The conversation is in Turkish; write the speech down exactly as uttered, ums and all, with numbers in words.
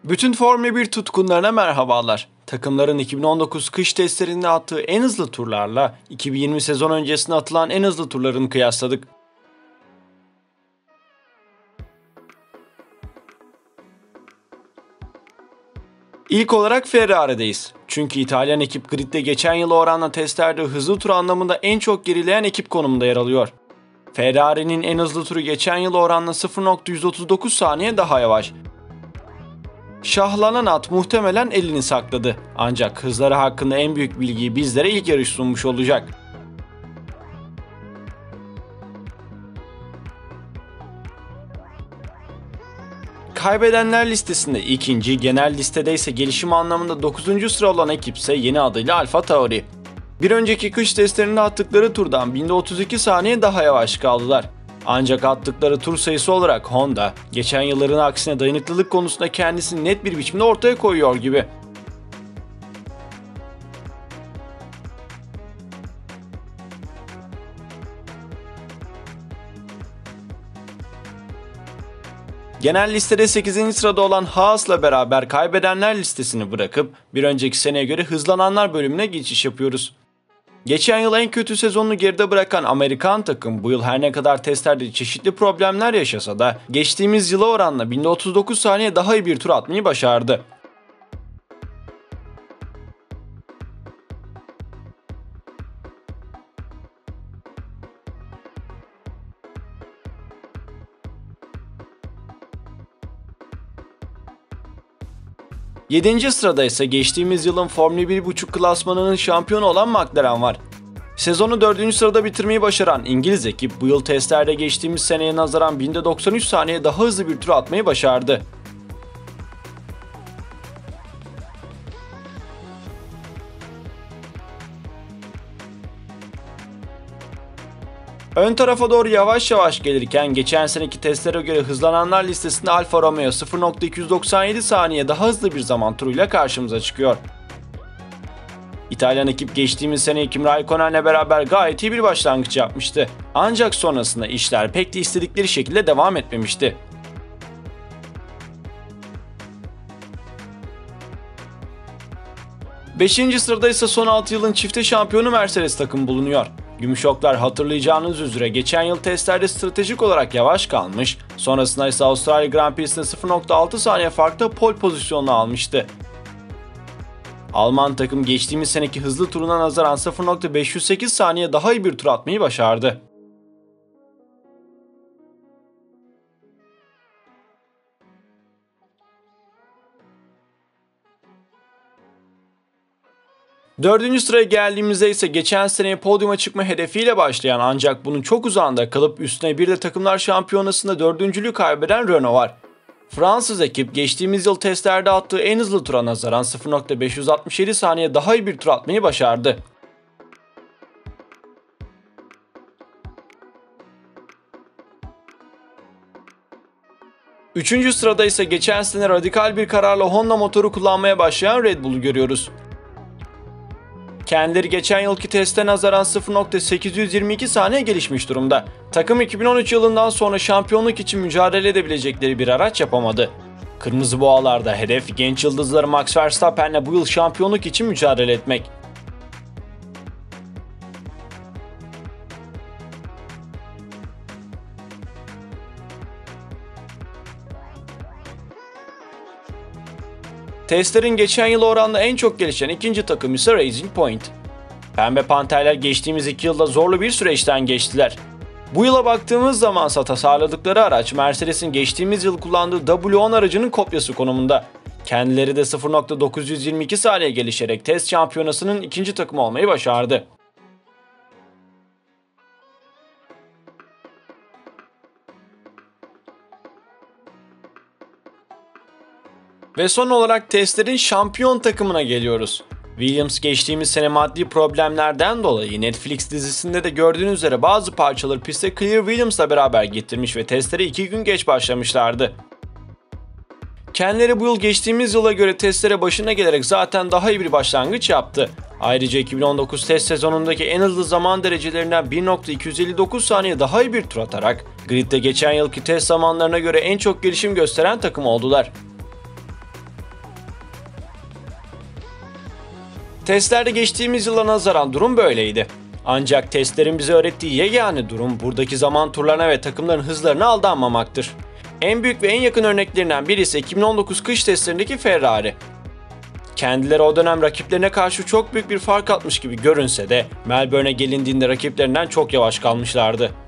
Bütün Formula bir tutkunlarına merhabalar. Takımların iki bin on dokuz kış testlerinde attığı en hızlı turlarla iki bin yirmi sezon öncesine atılan en hızlı turlarını kıyasladık. İlk olarak Ferrari'deyiz. Çünkü İtalyan ekip gridde geçen yıl oranla testlerde hızlı tur anlamında en çok gerileyen ekip konumunda yer alıyor. Ferrari'nin en hızlı turu geçen yıl oranla sıfır nokta yüz otuz dokuz saniye daha yavaş. Şahlanan at muhtemelen elini sakladı. Ancak hızları hakkında en büyük bilgiyi bizlere ilk yarış sunmuş olacak. Kaybedenler listesinde ikinci, genel listede ise gelişim anlamında dokuzuncu sıra olan ekipse yeni adıyla Alfa Tauri. Bir önceki kış testlerinde attıkları turdan binde otuz iki saniye daha yavaş kaldılar. Ancak attıkları tur sayısı olarak Honda, geçen yılların aksine dayanıklılık konusunda kendisini net bir biçimde ortaya koyuyor gibi. Genel listede sekizinci sırada olan Haas'la beraber kaybedenler listesini bırakıp bir önceki seneye göre hızlananlar bölümüne geçiş yapıyoruz. Geçen yıl en kötü sezonunu geride bırakan Amerikan takım bu yıl her ne kadar testlerde çeşitli problemler yaşasa da geçtiğimiz yıla oranla binde otuz dokuz saniye daha iyi bir tur atmayı başardı. yedinci sırada ise geçtiğimiz yılın Formula bir buçuk klasmanının şampiyonu olan McLaren var. Sezonu dördüncü sırada bitirmeyi başaran İngiliz ekip bu yıl testlerde geçtiğimiz seneye nazaran binde doksan üç saniye daha hızlı bir tur atmayı başardı. Ön tarafa doğru yavaş yavaş gelirken geçen seneki testlere göre hızlananlar listesinde Alfa Romeo sıfır nokta iki yüz doksan yedi saniye daha hızlı bir zaman turuyla karşımıza çıkıyor. İtalyan ekip geçtiğimiz sene Kimi Raikkonen'le beraber gayet iyi bir başlangıç yapmıştı. Ancak sonrasında işler pek de istedikleri şekilde devam etmemişti. beşinci sırada ise son altı yılın çifte şampiyonu Mercedes takımı bulunuyor. Gümüşoklar hatırlayacağınız üzere geçen yıl testlerde stratejik olarak yavaş kalmış, sonrasında ise Avustralya Grand Prix'sinde sıfır nokta altı saniye farklı pole pozisyonunu almıştı. Alman takım geçtiğimiz seneki hızlı turuna nazaran sıfır nokta beş yüz sekiz saniye daha iyi bir tur atmayı başardı. Dördüncü sıraya geldiğimizde ise geçen seneye podyuma çıkma hedefiyle başlayan ancak bunun çok uzağında kalıp üstüne bir de takımlar şampiyonasında dördüncülüğü kaybeden Renault var. Fransız ekip geçtiğimiz yıl testlerde attığı en hızlı tura nazaran sıfır nokta beş yüz altmış yedi saniye daha iyi bir tur atmayı başardı. Üçüncü sırada ise geçen sene radikal bir kararla Honda motoru kullanmaya başlayan Red Bull'u görüyoruz. Kendileri geçen yılki teste nazaran sıfır nokta sekiz yüz yirmi iki saniye gelişmiş durumda. Takım iki bin on üç yılından sonra şampiyonluk için mücadele edebilecekleri bir araç yapamadı. Kırmızı Boğalar'da hedef genç yıldızları Max Verstappen'le bu yıl şampiyonluk için mücadele etmek. Testlerin geçen yıl oranla en çok gelişen ikinci takım ise Racing Point. Pembe Panterler geçtiğimiz iki yılda zorlu bir süreçten geçtiler. Bu yıla baktığımız zaman tasarladıkları araç Mercedes'in geçtiğimiz yıl kullandığı W on aracının kopyası konumunda. Kendileri de sıfır nokta dokuz yüz yirmi iki saniye gelişerek test şampiyonasının ikinci takımı olmayı başardı. Ve son olarak testlerin şampiyon takımına geliyoruz. Williams geçtiğimiz sene maddi problemlerden dolayı Netflix dizisinde de gördüğünüz üzere bazı parçaları piste Clear Williams'la beraber getirmiş ve testlere iki gün geç başlamışlardı. Kendileri bu yıl geçtiğimiz yıla göre testlere başına gelerek zaten daha iyi bir başlangıç yaptı. Ayrıca iki bin on dokuz test sezonundaki en hızlı zaman derecelerinden bir nokta iki yüz elli dokuz saniye daha iyi bir tur atarak gridde geçen yılki test zamanlarına göre en çok gelişim gösteren takım oldular. Testlerde geçtiğimiz yıla nazaran durum böyleydi. Ancak testlerin bize öğrettiği yegane durum buradaki zaman turlarına ve takımların hızlarına aldanmamaktır. En büyük ve en yakın örneklerinden birisi iki bin on dokuz kış testlerindeki Ferrari. Kendileri o dönem rakiplerine karşı çok büyük bir fark atmış gibi görünse de Melbourne'e gelindiğinde rakiplerinden çok yavaş kalmışlardı.